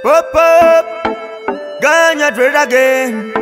Pop up, Ganyo dread again.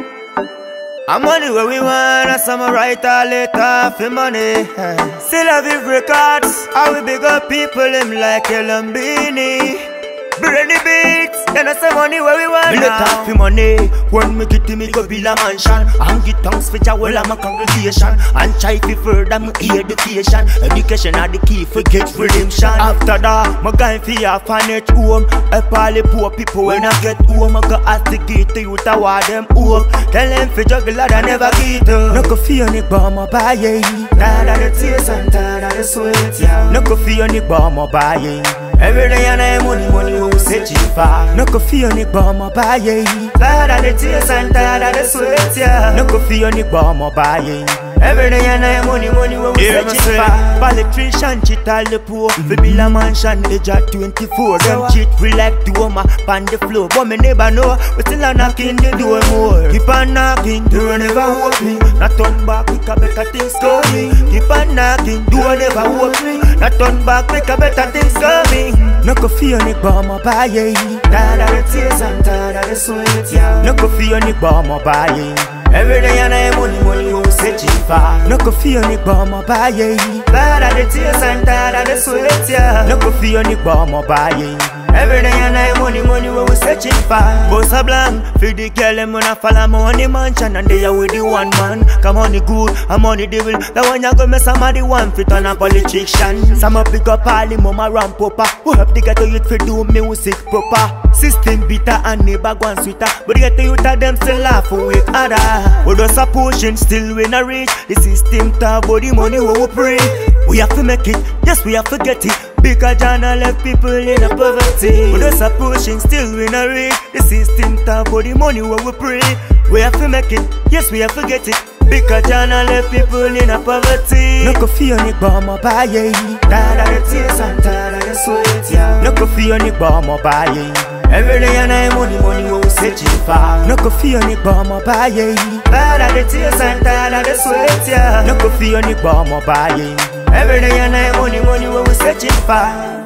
I'm money where we want, and some write a letter for money. Still have it records, I will big up people him like Elorm Beenie. Beenie beats, then I say money where we want. Me talk for money, when me get to me go build a mansion. And get thanks for Jawel and my congregation. And try to further my education. Education are the key for get redemption. After that, my guy for your finance home. Help all the poor people when I get home. I go ask the gate to you to ward them home. Tell them for juggle that I never get up. Nokofio ni bomb buying. Tired of the tears and tired of the sweat, yeah. Nokofio ni bomb buying. Every day and I money we searching for. Nokofio ni bomb buying. Tired of the tears and tired of the sweat, yeah. Nokofio ni bomb buying. Every day and I money we searching for. Politician cheat all the poor. We build a mansion age at 24. Them cheat we like Duoma pan the floor. But me never know, we still a knocking the door more. Keep on knocking, door never open. Not turn back, we can better things coming. Keep on knocking, door never open. Not turn back, we can better things coming. Nokofio ni bomb buying. Tired of the tears and tired of the sweat, yeah. Nokofio ni bomb buying. Every day and I money we searching for. Nokofio ni bomb buying. Tired of the tears and tired of the sweat, yeah. Nokofio ni bomb buying. Every day and I money we searching for. Boss a blank, feed the girl them when I follow money mansion. And they are with the one man. Come on the good, I'm on the devil. The one you go mess somebody one fit on a politician. Some up pick up all the mama ram papa. Who help the ghetto youth for do music proper. System bitter and neighbor go and sweeter. But the ghetto youth of them still laugh with other. We just a pushing, still we not reach. The system talk about the money we pray. We have to make it, yes we have to get it. Because John left people in a poverty. We just a pushing, still we not reach. The system talk about the money we pray. We have to make it, yes we have to get it. Because John left people in a poverty. Nokofio ni bomb buying. Tired of the tears and tired of the sweat, yeah. Nokofio ni bomb buying. Every day and I money we searching for. Nokofio ni bomb buying. Tired of the tears and tired of the sweat, yeah. Nokofio ni bomb buying. Every day and I money we searching for.